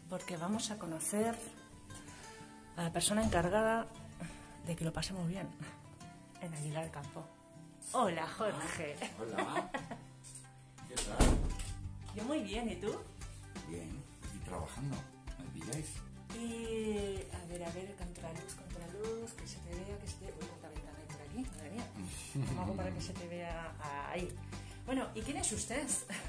porque vamos a conocer a la persona encargada de que lo pasemos bien en Aguilar de Campo. Hola, Jorge. Hola. ¿Qué tal? Yo muy bien, ¿y tú? Bien, y trabajando, ¿me pilláis? Y a ver, contraluz, que se te vea, que se te vea. Uy, cuánta ventana hay por aquí, madre mía. ¿Cómo hago para que se te vea ahí? Bueno, ¿y quién es usted?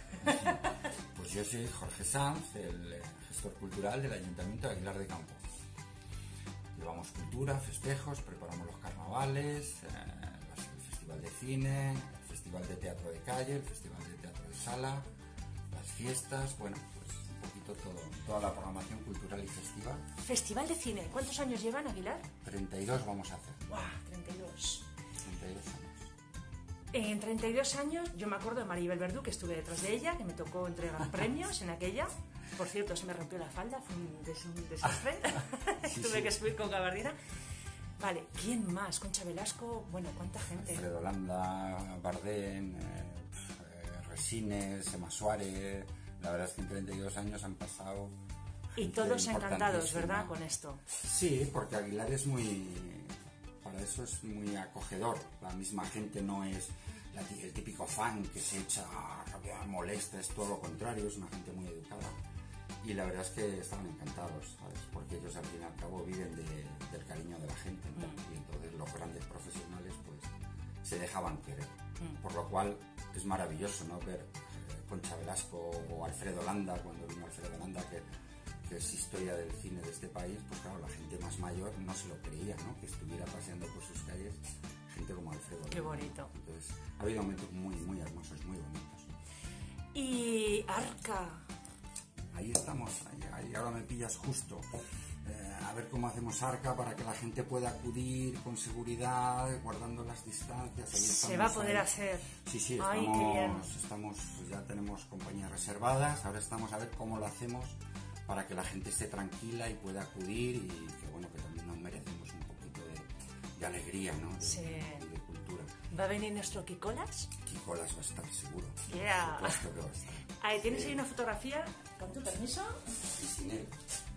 Pues yo soy Jorge Sanz, el gestor cultural del Ayuntamiento de Aguilar de Campo. Llevamos cultura, festejos, preparamos los carnavales, el Festival de Cine, el Festival de Teatro de Calle, el Festival de Teatro de Sala, las fiestas, bueno, pues un poquito todo, toda la programación cultural y festiva. Festival de Cine, ¿cuántos años llevan, Aguilar? 32 vamos a hacer. ¡Guau! 32. 32 años. En 32 años, yo me acuerdo de Maribel Verdú, que estuve detrás de ella, que me tocó entregar premios en aquella. Por cierto, se me rompió la falda, fue un desastre. Sí, Tuve sí. que subir con gabardina. Vale, ¿quién más? Concha Velasco, bueno, ¿cuánta gente? Alfredo Landa, Bardén, Resines, Emma Suárez. La verdad es que en 32 años han pasado. Y gente todos encantados, importantísima. ¿verdad? Con esto. Sí, porque Aguilar es muy. Para eso es muy acogedor. La misma gente no es el típico fan que se echa rabia, molesta, es todo lo contrario, es una gente muy educada. Y la verdad es que estaban encantados, ¿sabes? Porque ellos al fin y al cabo viven del cariño de la gente, ¿no? Y entonces los grandes profesionales pues se dejaban querer. Por lo cual es maravilloso, ¿no? Ver Concha Velasco o Alfredo Landa, cuando vino Alfredo Landa, que es historia del cine de este país, pues claro, la gente más mayor no se lo creía, ¿no? Que estuviera paseando por sus calles gente como Alfredo Landa. Qué bonito. Entonces ha habido momentos muy, muy hermosos, muy bonitos. Y Arca. Ahí estamos, ahí ahora me pillas justo. A ver cómo hacemos Arca para que la gente pueda acudir con seguridad, guardando las distancias. Ahí Se va a poder hacer. Sí, Ay, qué bien. ya tenemos compañías reservadas, ahora estamos a ver cómo lo hacemos para que la gente esté tranquila y pueda acudir y que bueno, que también nos merecemos un poquito de alegría, ¿no? Sí. Y de cultura. ¿Va a venir nuestro Kikolas? Kikolas va a estar seguro. Yeah. Por supuesto que va a estar. Ahí tienes ahí una fotografía, con tu permiso. Y sin él.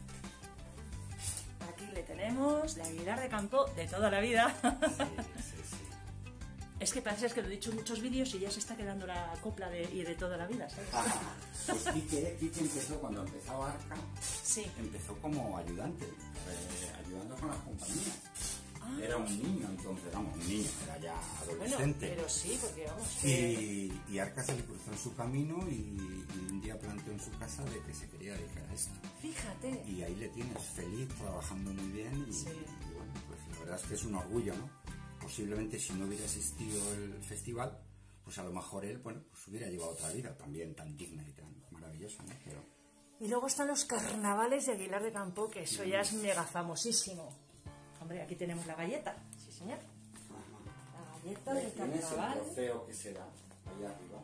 Aquí le tenemos, de Aguilar de Campo, de toda la vida. Sí. Es que parece que lo he dicho en muchos vídeos y ya se está quedando la copla de toda la vida, ¿sabes? Pues Quique empezó, cuando empezaba Arca, Sí. empezó como ayudante, ayudando con las compañías. Era un niño entonces, vamos, un niño, era ya Bueno, adolescente. pero sí, porque vamos. Y Arca se le cruzó en su camino y un día planteó en su casa de que se quería dedicar a esto. Fíjate. Y ahí le tienes feliz, trabajando muy bien Sí. y bueno, pues la verdad es que es un orgullo, ¿no? Posiblemente si no hubiera existido el festival, pues a lo mejor él, bueno, pues hubiera llevado otra vida también tan digna y tan maravillosa, ¿no? Pero Y luego están los carnavales de Aguilar de Campo, que eso ya es mega famosísimo. Hombre, aquí tenemos la galleta. Sí, señor. La galleta del tienes el carnaval. trofeo que se da allá arriba.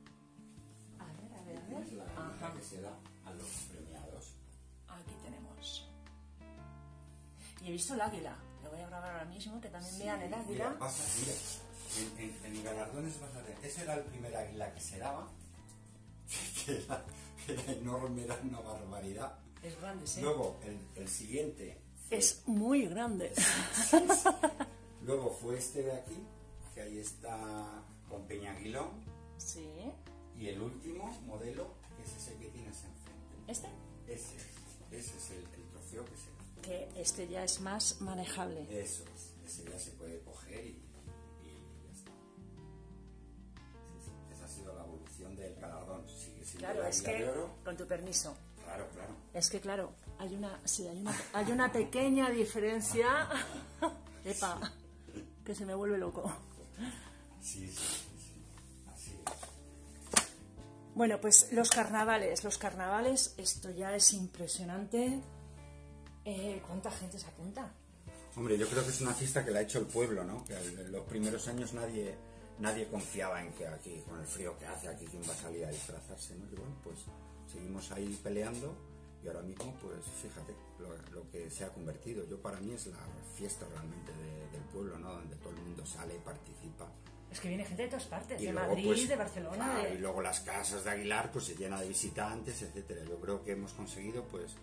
A ver. Tienes la galleta Ajá. que se da a los premiados. Aquí tenemos. Y he visto el águila. Lo voy a grabar ahora mismo, que también vean el águila. Mira, en galardones vas a ver, ese era el primer águila que se daba, que era enorme, era una barbaridad. Es grande, sí. Luego el siguiente Es muy grande. sí. Luego fue este de aquí, que ahí está con Peñaguilón, Sí. y el último modelo, que es ese que tienes enfrente. Este. Ese es el trofeo que se da. Que este ya es más manejable. Eso es, ese ya se puede coger y ya está. Sí. Esa ha sido la evolución del galardón. Sigue siendo Claro, el es águila que, de oro. con tu permiso, Claro. es que claro, hay una pequeña diferencia. Epa, que se me vuelve loco. Sí. Así es. Bueno, pues los carnavales, esto ya es impresionante. ¿Cuánta gente se apunta? Hombre, yo creo que es una fiesta que la ha hecho el pueblo, ¿no? Que en los primeros años nadie confiaba en que aquí, con el frío que hace, aquí quién va a salir a disfrazarse, ¿no? Y bueno, pues seguimos ahí peleando y ahora mismo, pues fíjate lo que se ha convertido. Para mí es la fiesta realmente del pueblo, ¿no? Donde todo el mundo sale, participa. Es que viene gente de todas partes, Y de luego, Madrid, pues, de Barcelona. claro, y luego las casas de Aguilar pues se llena de visitantes, etcétera. Yo creo que hemos conseguido pues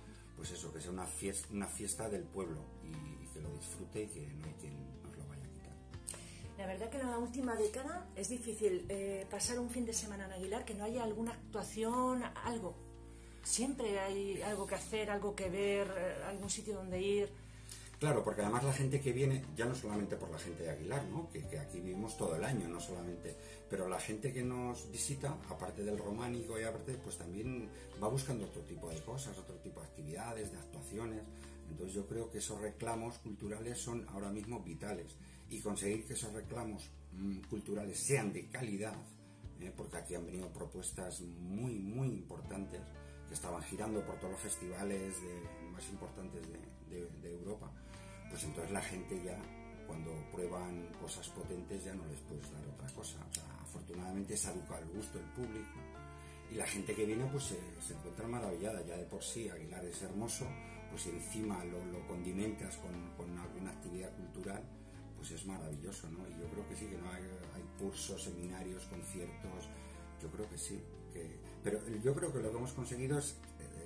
pues eso, que sea una fiesta del pueblo y que lo disfrute y que no hay quien nos lo vaya a quitar. La verdad que en la última década es difícil pasar un fin de semana en Aguilar que no haya alguna actuación, algo. Siempre hay algo que hacer, algo que ver, algún sitio donde ir. Claro, porque además la gente que viene, ya no solamente por la gente de Aguilar, ¿no? que aquí vivimos todo el año, no solamente, pero la gente que nos visita, aparte del románico y aparte, pues también va buscando otro tipo de cosas, otro tipo de actividades, de actuaciones. Entonces yo creo que esos reclamos culturales son ahora mismo vitales y conseguir que esos reclamos culturales sean de calidad, porque aquí han venido propuestas muy, muy importantes que estaban girando por todos los festivales más importantes de Europa. Pues entonces la gente ya, cuando prueban cosas potentes, ya no les puedes dar otra cosa. O sea, afortunadamente se educa al gusto del público y la gente que viene pues se encuentra maravillada. Ya de por sí Aguilar es hermoso, pues si encima lo condimentas con alguna actividad cultural, pues es maravilloso, ¿no? Y yo creo que sí, que no hay cursos, seminarios, conciertos, yo creo que sí. Pero yo creo que lo que hemos conseguido es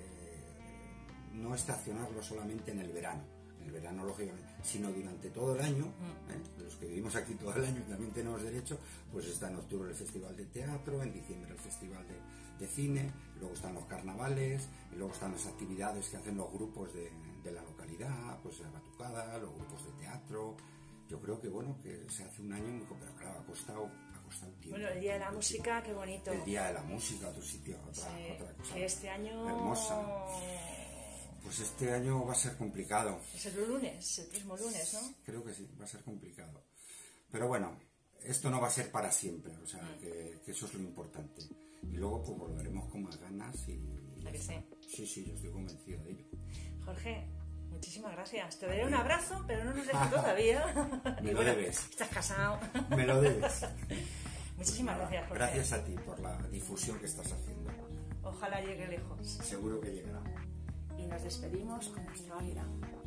no estacionarlo solamente en el verano, lógicamente, sino durante todo el año. Los que vivimos aquí todo el año también tenemos derecho, pues está en octubre el Festival de Teatro, en diciembre el Festival de Cine, luego están los carnavales, y luego están las actividades que hacen los grupos de la localidad, pues la batucada, los grupos de teatro. Yo creo que bueno, que se hace un año, pero claro, ha costado tiempo. Bueno, el Día de la Música, qué bonito. El Día de la Música, otro sitio, otra cosa. Que este año... hermosa. Pues este año va a ser complicado. Es el lunes, el mismo lunes, ¿no? Creo que sí, va a ser complicado. Pero bueno, esto no va a ser para siempre, o sea, que eso es lo importante. Y luego pues volveremos con más ganas y... ¿A que sí? Sí, yo estoy convencido de ello. Jorge, muchísimas gracias. Te daré un abrazo, pero no nos dejes todavía. Me lo debes. Estás casado. Me lo debes. Muchísimas gracias, Jorge. Gracias a ti por la difusión que estás haciendo. Ojalá llegue lejos. Seguro que llegará. Y nos despedimos con nuestro águila.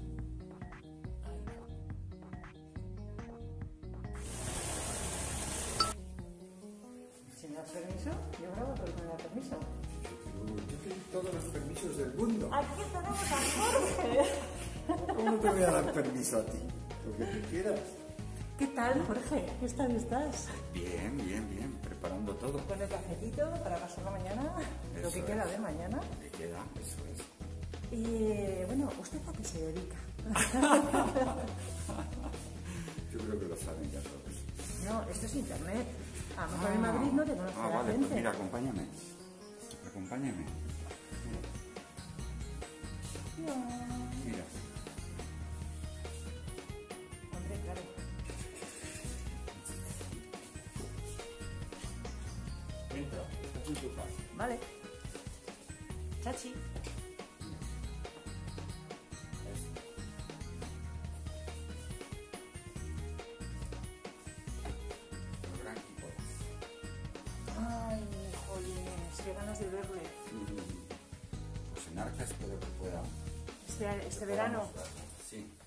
Si me das permiso, yo grabo, pero no me das permiso. Yo te doy todos los permisos del mundo. Aquí tenemos a Jorge. ¿Cómo te voy a dar permiso a ti? Lo que tú quieras. ¿Qué tal, Jorge? ¿Qué tal estás? Bien, preparando todo. Con el cafetito para pasar la mañana, Eso lo que queda de mañana. Lo que queda, eso es. Y bueno, ¿usted a qué se dedica? Yo creo que lo saben ya todos. No, esto es internet. A lo mejor en Madrid no te conoce la vale, gente. pues mira, acompáñame. No. Mira. Hombre, claro. Entra, estás en tu casa. Vale. Chachi. Ay, jolines, qué ganas de verle. Pues en Arca espero que pueda. Este verano. Sí.